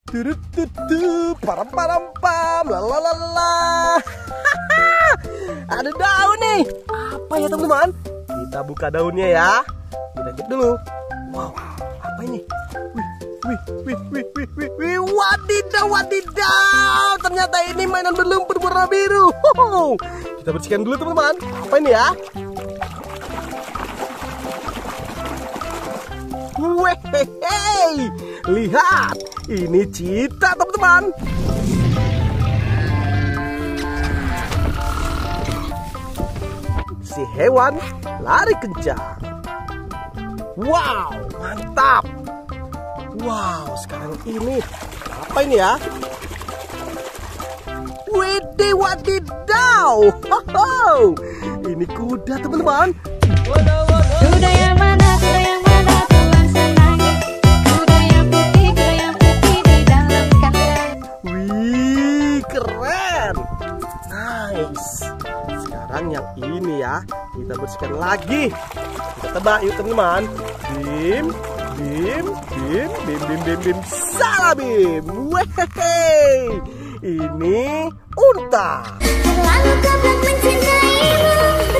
Param param pam, lalalala. Ada daun nih. Apa ya teman-teman? Kita buka daunnya ya. Kita cek dulu. Wow, apa ini? Wih, wadidaw, wadidaw. Ternyata ini mainan berlumpur warna biru. Kita bersihkan dulu teman-teman. Apa ini ya? Wehehe, lihat, ini cita teman-teman. Si hewan lari kencang. Wow, mantap. Wow, sekarang ini apa ini ya? Widih, wadidaw. Ini kuda teman-teman. Kuda yang mana? Kuda yang mana? Tulang senangnya. Kuda yang putih di dalam kandang. Wih, keren. Nice. Sekarang yang ini ya, kita bersihkan lagi. Kita tebak yuk teman-teman. Bim. Salah bim. Wehehe. Ini unta. Terlalu goblok mencintaimu.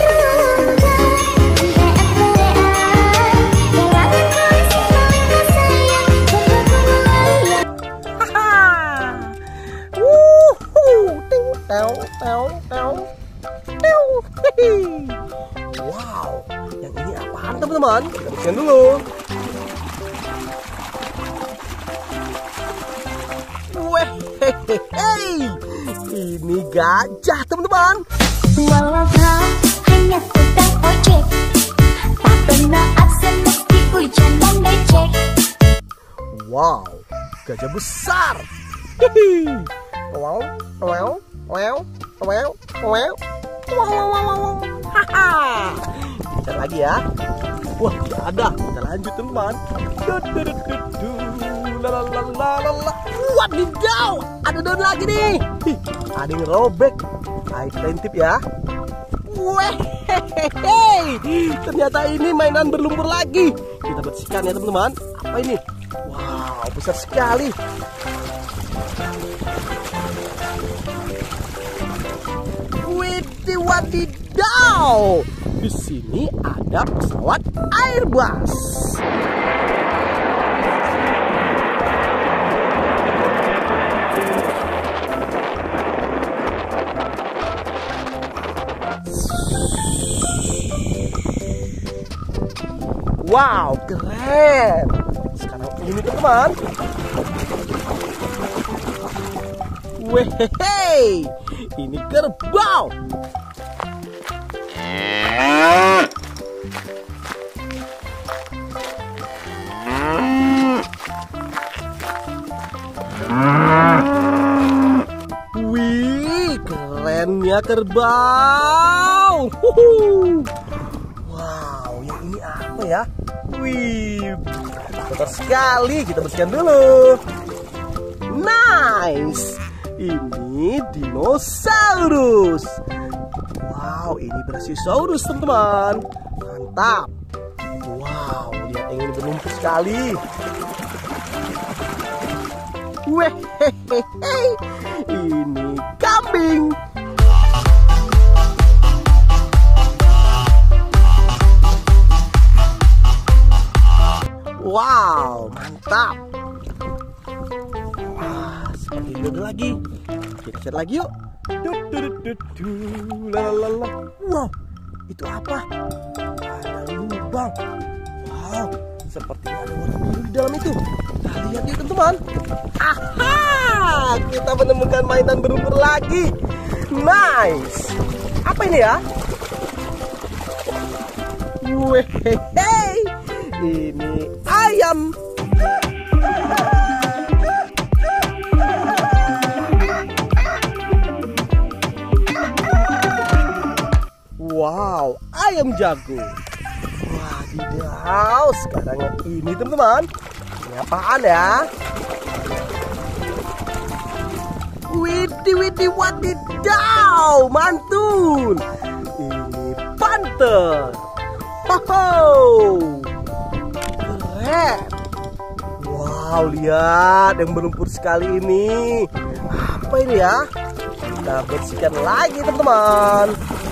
Wow, yang ini apaan teman-teman? Kita bersihkan dulu. Wehehe, ini gajah teman-teman. Walau kau hanya tukang ojek, tak pernah absen meski hujan dan becek. Wow, gajah besar. Wow. Kita lagi ya. Wah, tidak ada. Kita lanjut teman. Wadidaw, ada daun lagi nih. Ada yang robek. Ayo kita intip ya. Wehehe, ternyata ini mainan berlumpur lagi. Kita bersihkan ya teman-teman. Apa ini? Wow, besar sekali. Widih, wadidaw. Di sini ada pesawat Airbus. Wow, keren. Sekarang ini teman-teman. Wehehe, ini kerbau. Wih, kerennya kerbau. Wow, yang ini apa ya? Wih, kotor sekali. Kita bersihkan dulu. Nice. Ini dinosaurus. Wow, ini Brachiosaurus teman-teman. Mantap. Wow, lihat yang ini berlumpur sekali. Wehehe, ini kambing. Wow, mantap. Wah, seperti itu ada lagi. Kita cari lagi yuk. Wow, itu apa? Ada lubang. Wow, seperti ada warna biru di dalam itu. Kita lihat yuk teman-teman. Aha, kita menemukan mainan berlumpur lagi. Nice. Apa ini ya? Wehehe, ini ayam. Wow, ayam jago. Wadidaw, sekarang yang ini teman-teman. Ini apaan ya? Widih, wadidaw, mantul. Ini panther. Keren. Wow. Wow, lihat yang berlumpur sekali ini. Apa ini ya? Kita bersihkan lagi teman-teman.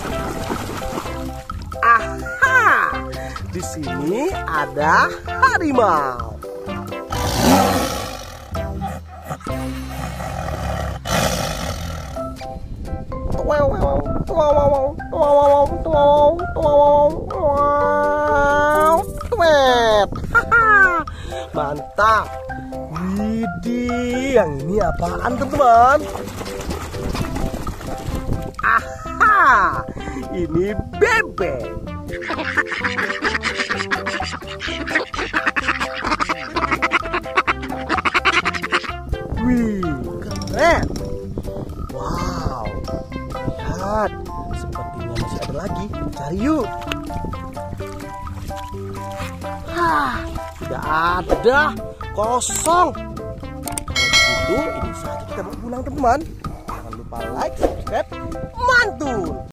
Aha, di sini ada harimau. Mantap. Widih, yang ini apaan teman-teman? Aha, ini bebek. Wih, keren. Wow, lihat, sepertinya masih ada lagi. Cari yuk. Tidak ada, kosong. Kalau begitu, ini saja kita mau pulang teman-teman. Jangan lupa like, subscribe, mantul.